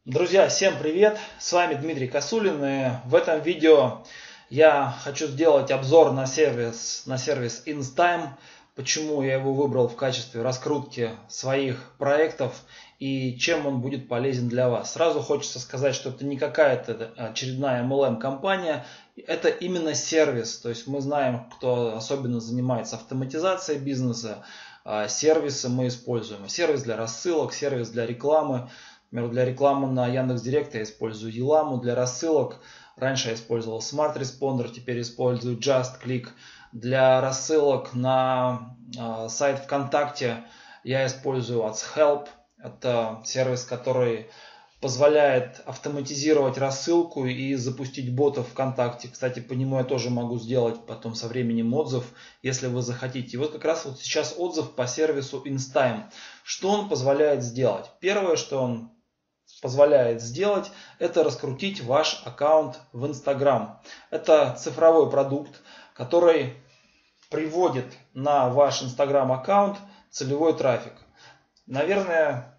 Друзья, всем привет! С вами Дмитрий Косулин, и в этом видео я хочу сделать обзор на сервис InStime, почему я его выбрал в качестве раскрутки своих проектов и чем он будет полезен для вас. Сразу хочется сказать, что это не какая-то очередная MLM-компания, это именно сервис. То есть мы знаем, кто особенно занимается автоматизацией бизнеса, сервисы мы используем. Сервис для рассылок, сервис для рекламы. Например, для рекламы на Яндекс.Директ я использую Еламу, для рассылок раньше я использовал Smart Responder, теперь использую JustClick. Для рассылок на сайт ВКонтакте я использую WhatsApp. Это сервис, который позволяет автоматизировать рассылку и запустить ботов ВКонтакте. Кстати, по нему я тоже могу сделать потом со временем отзыв, если вы захотите. И вот как раз вот сейчас отзыв по сервису InStime. Что он позволяет сделать? Первое, что он позволяет сделать, это раскрутить ваш аккаунт в Instagram. Это цифровой продукт, который приводит на ваш Instagram аккаунт целевой трафик. Наверное,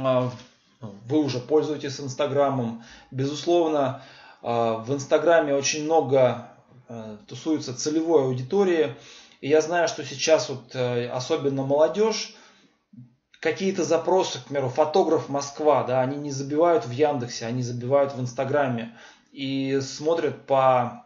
вы уже пользуетесь Инстаграмом. Безусловно, в Инстаграме очень много тусуется целевой аудитории. И я знаю, что сейчас вот особенно молодежь, какие-то запросы, к примеру, фотограф Москва, да, они не забивают в Яндексе, они забивают в Инстаграме и смотрят по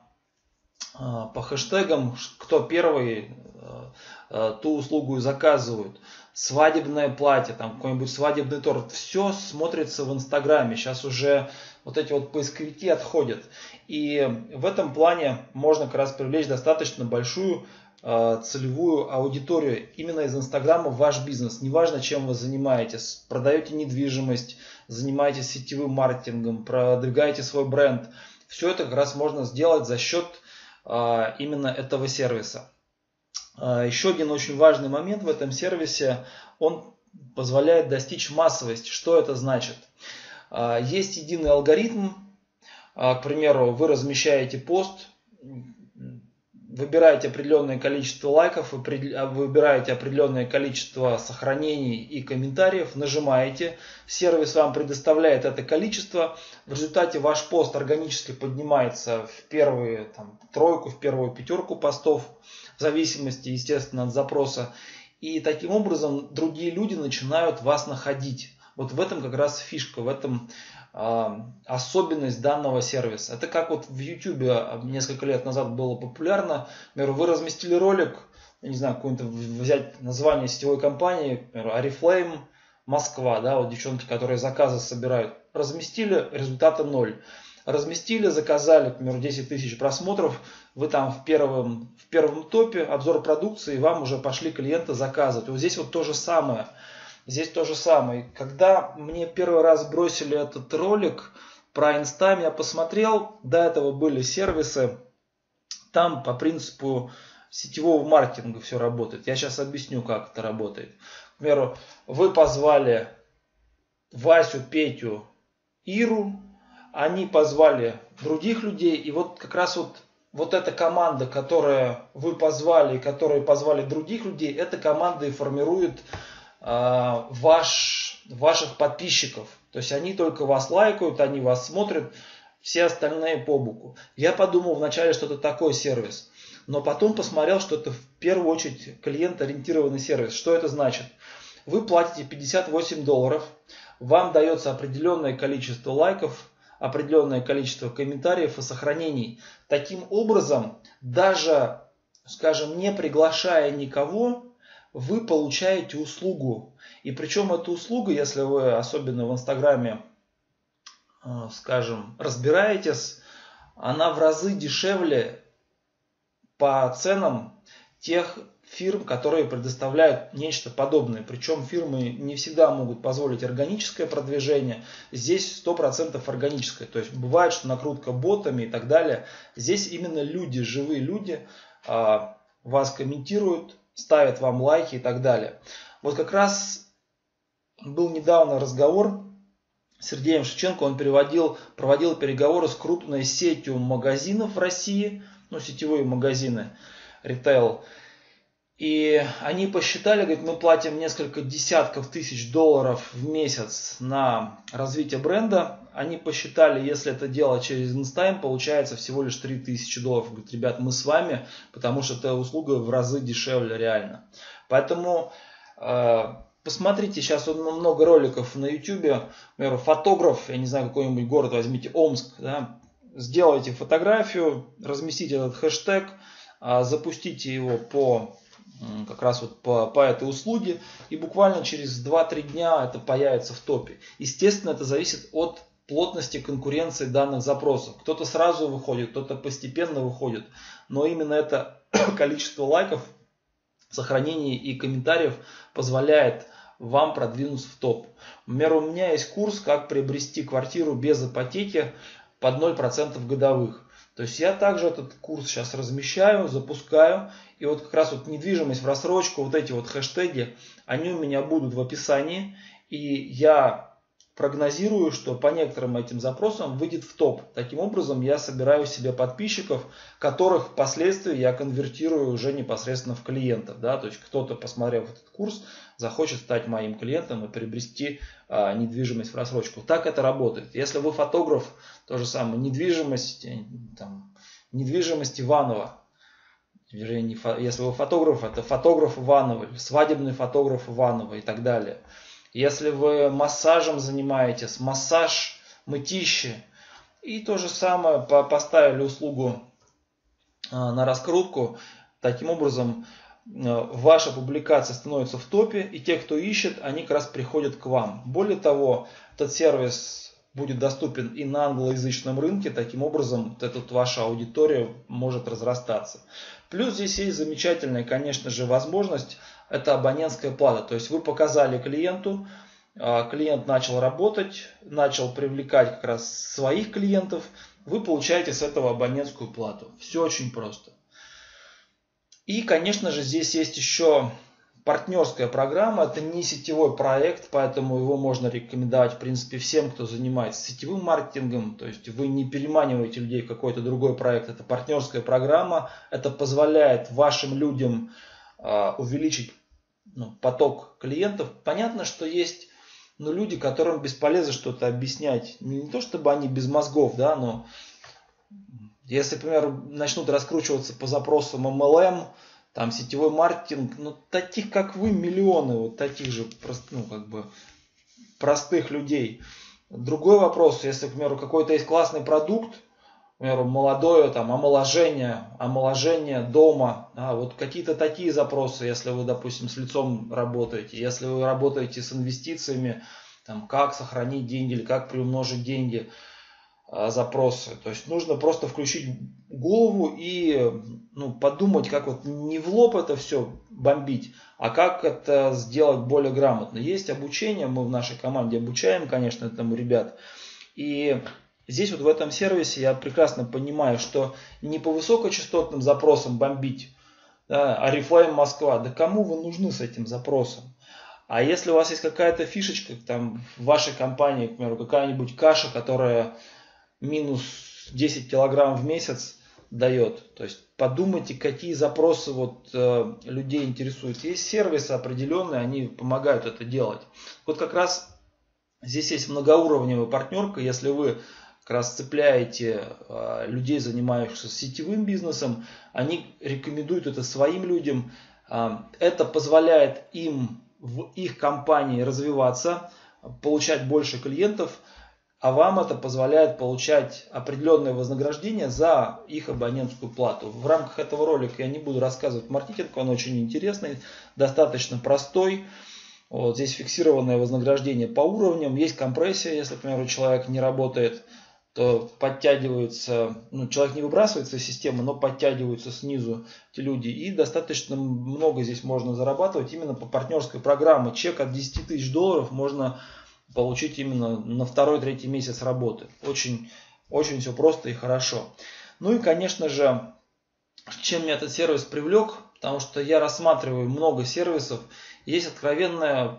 хэштегам, кто первый ту услугу и заказывают. Свадебное платье, там какой-нибудь свадебный торт, все смотрится в Инстаграме. Сейчас уже вот эти вот поисковики отходят. И в этом плане можно как раз привлечь достаточно большую целевую аудиторию именно из Инстаграма в ваш бизнес. Неважно, чем вы занимаетесь. Продаете недвижимость, занимаетесь сетевым маркетингом, продвигаете свой бренд. Все это как раз можно сделать за счет именно этого сервиса. Еще один очень важный момент в этом сервисе, он позволяет достичь массовости. Что это значит? Есть единый алгоритм. К примеру, вы размещаете пост, выбираете определенное количество лайков, выбираете определенное количество сохранений и комментариев, нажимаете, сервис вам предоставляет это количество, в результате ваш пост органически поднимается в первую тройку, в первую пятерку постов, в зависимости, естественно, от запроса, и таким образом другие люди начинают вас находить. Вот в этом как раз фишка, в этом особенность данного сервиса. Это как вот в YouTube несколько лет назад было популярно. Например, вы разместили ролик, я не знаю, какое-то взять название сетевой компании, например, Oriflame Москва, да, вот девчонки, которые заказы собирают, разместили, результата 0. Разместили, заказали, к примеру, 10 тысяч просмотров, вы там в первом топе, обзор продукции, и вам уже пошли клиенты заказывать. Вот здесь вот то же самое. Здесь то же самое. Когда мне первый раз бросили этот ролик про InStime, я посмотрел, до этого были сервисы, там по принципу сетевого маркетинга все работает. Я сейчас объясню, как это работает. К примеру, вы позвали Васю, Петю, Иру, они позвали других людей, и вот как раз вот эта команда, которую вы позвали, которые позвали других людей, эта команда и формирует ваших подписчиков. То есть они только вас лайкают, они вас смотрят, все остальные по боку. Я подумал вначале, что это такой сервис, но потом посмотрел, что это в первую очередь клиент-ориентированный сервис. Что это значит? Вы платите $58, вам дается определенное количество лайков, определенное количество комментариев и сохранений. Таким образом, даже, скажем, не приглашая никого, вы получаете услугу. И причем эта услуга, если вы особенно в Инстаграме, скажем, разбираетесь, она в разы дешевле по ценам тех фирм, которые предоставляют нечто подобное. Причем фирмы не всегда могут позволить органическое продвижение. Здесь 100% органическое. То есть бывает, что накрутка ботами и так далее. Здесь именно люди, живые люди вас комментируют, ставят вам лайки и так далее. Вот как раз был недавно разговор с Сергеем Шевченко, он проводил переговоры с крупной сетью магазинов в России, сетевые магазины, ритейл. И они посчитали, говорят, мы платим несколько десятков тысяч долларов в месяц на развитие бренда. Они посчитали, если это делать через InStime, получается всего лишь 3000 долларов. Говорят, ребят, мы с вами, потому что эта услуга в разы дешевле реально. Поэтому посмотрите, сейчас много роликов на YouTube. Например, фотограф, я не знаю, какой-нибудь город возьмите, Омск, да, сделайте фотографию, разместите этот хэштег, запустите его как раз вот по этой услуге, и буквально через 2-3 дня это появится в топе. Естественно, это зависит от плотности конкуренции данных запросов. Кто-то сразу выходит, кто-то постепенно выходит, но именно это количество лайков, сохранений и комментариев позволяет вам продвинуться в топ. Например, у меня есть курс, как приобрести квартиру без ипотеки под 0% годовых. То есть я также этот курс сейчас размещаю, запускаю. И вот как раз вот недвижимость в рассрочку, вот эти вот хэштеги, они у меня будут в описании. И я прогнозирую, что по некоторым этим запросам выйдет в топ. Таким образом я собираю себе подписчиков, которых впоследствии я конвертирую уже непосредственно в клиентов. Да? То есть кто-то, посмотрев этот курс, захочет стать моим клиентом и приобрести недвижимость в рассрочку. Так это работает. Если вы фотограф, то же самое, недвижимость Иванова. Если вы фотограф, это фотограф Иванова, свадебный фотограф Иванова и так далее. Если вы массажем занимаетесь, массаж мытищи, и то же самое, поставили услугу на раскрутку, таким образом ваша публикация становится в топе, и те, кто ищет, они как раз приходят к вам. Более того, этот сервис будет доступен и на англоязычном рынке, таким образом вот эта ваша аудитория может разрастаться. Плюс здесь есть замечательная, конечно же, возможность, это абонентская плата. То есть вы показали клиенту, клиент начал работать, начал привлекать как раз своих клиентов, вы получаете с этого абонентскую плату. Все очень просто. И, конечно же, здесь есть еще партнерская программа. Это не сетевой проект, поэтому его можно рекомендовать, в принципе, всем, кто занимается сетевым маркетингом. То есть вы не переманиваете людей в какой-то другой проект. Это партнерская программа. Это позволяет вашим людям увеличить поток клиентов. Понятно, что есть люди, которым бесполезно что-то объяснять. Не то, чтобы они без мозгов, да, но если, например, начнут раскручиваться по запросам MLM, там сетевой маркетинг, таких как вы миллионы, вот таких же простых людей. Другой вопрос, если, к примеру, какой-то есть классный продукт, к примеру, молодое омоложение дома, вот какие-то такие запросы, если вы, допустим, с лицом работаете, если вы работаете с инвестициями, как сохранить деньги или как приумножить деньги, запросы. То есть нужно просто включить голову и подумать, как вот не в лоб это все бомбить, а как это сделать более грамотно. Есть обучение, мы в нашей команде обучаем, конечно, этому ребят. И здесь вот в этом сервисе я прекрасно понимаю, что не по высокочастотным запросам бомбить, да, Oriflame Москва, да кому вы нужны с этим запросом? А если у вас есть какая-то фишечка там в вашей компании, к примеру, какая-нибудь каша, которая минус 10 килограмм в месяц дает. То есть подумайте, какие запросы людей интересуют. Есть сервисы определенные, они помогают это делать. Вот как раз здесь есть многоуровневая партнерка. Если вы как раз цепляете людей, занимающихся сетевым бизнесом, они рекомендуют это своим людям. Это позволяет им в их компании развиваться, получать больше клиентов, а вам это позволяет получать определенное вознаграждение за их абонентскую плату. В рамках этого ролика я не буду рассказывать маркетинг, он очень интересный, достаточно простой. Вот здесь фиксированное вознаграждение по уровням, есть компрессия, если, к примеру, человек не работает, то подтягивается, человек не выбрасывается из системы, но подтягиваются снизу эти люди. И достаточно много здесь можно зарабатывать именно по партнерской программе. Чек от 10 тысяч долларов можно получить именно на 2-3 месяц работы. Очень, очень все просто и хорошо. Ну и, конечно же, чем меня этот сервис привлек, потому что я рассматриваю много сервисов, есть откровенно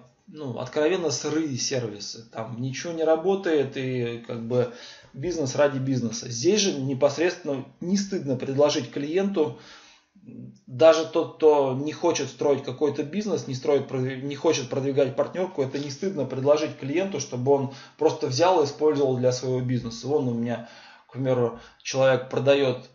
сырые сервисы, там ничего не работает и бизнес ради бизнеса. Здесь же непосредственно не стыдно предложить клиенту даже тот, кто не хочет строить какой-то бизнес, не хочет продвигать партнерку, это не стыдно предложить клиенту, чтобы он просто взял и использовал для своего бизнеса. Вон у меня, к примеру, человек продает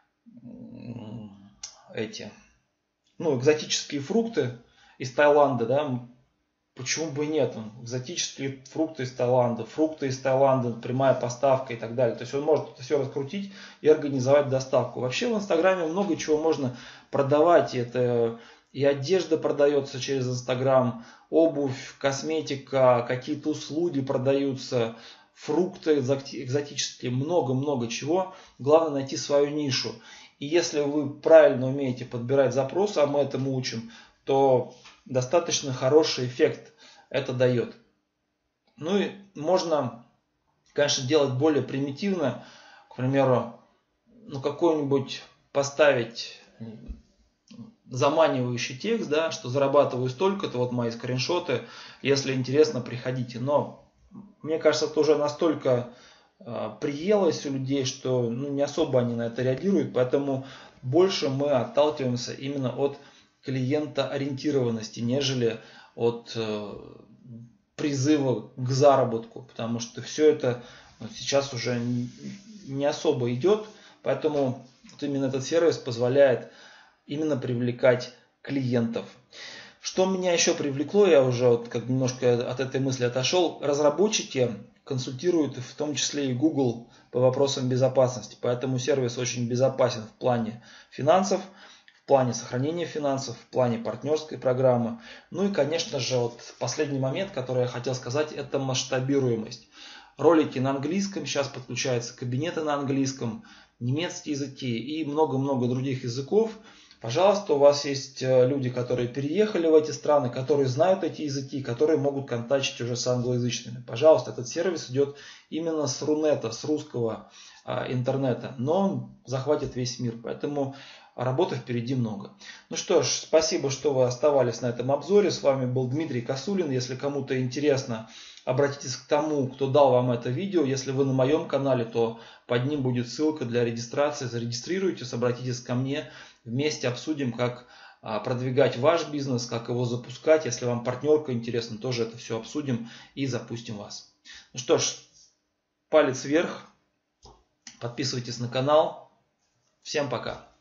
экзотические фрукты из Таиланда, да, почему бы и нет? Экзотические фрукты из Таиланда, прямая поставка и так далее. То есть он может это все раскрутить и организовать доставку. Вообще в Инстаграме много чего можно продавать. Это и одежда продается через Инстаграм, обувь, косметика, какие-то услуги продаются, фрукты экзотические, много-много чего. Главное найти свою нишу. И если вы правильно умеете подбирать запросы, а мы этому учим, то достаточно хороший эффект это дает. Ну и можно, конечно, делать более примитивно. К примеру, какой-нибудь поставить заманивающий текст, да, что зарабатываю столько-то, вот мои скриншоты, если интересно, приходите. Но мне кажется, это уже настолько приелось у людей, что не особо они на это реагируют, поэтому больше мы отталкиваемся именно от клиентоориентированности, нежели от призыва к заработку, потому что все это сейчас уже не особо идет, поэтому вот именно этот сервис позволяет именно привлекать клиентов. Что меня еще привлекло, я уже немножко от этой мысли отошел, разработчики консультируют в том числе и Google по вопросам безопасности, поэтому сервис очень безопасен в плане финансов, в плане сохранения финансов, в плане партнерской программы. Ну и, конечно же, последний момент, который я хотел сказать, это масштабируемость. Ролики на английском, сейчас подключаются кабинеты на английском, немецкие языки и много-много других языков. Пожалуйста, у вас есть люди, которые переехали в эти страны, которые знают эти языки, которые могут контактить уже с англоязычными. Пожалуйста, этот сервис идет именно с Рунета, с русского интернета, но он захватит весь мир, поэтому работы впереди много. Ну что ж, спасибо, что вы оставались на этом обзоре. С вами был Дмитрий Косулин. Если кому-то интересно, обратитесь к тому, кто дал вам это видео. Если вы на моем канале, то под ним будет ссылка для регистрации. Зарегистрируйтесь, обратитесь ко мне. Вместе обсудим, как продвигать ваш бизнес, как его запускать. Если вам партнерка интересна, тоже это все обсудим и запустим вас. Ну что ж, палец вверх. Подписывайтесь на канал. Всем пока.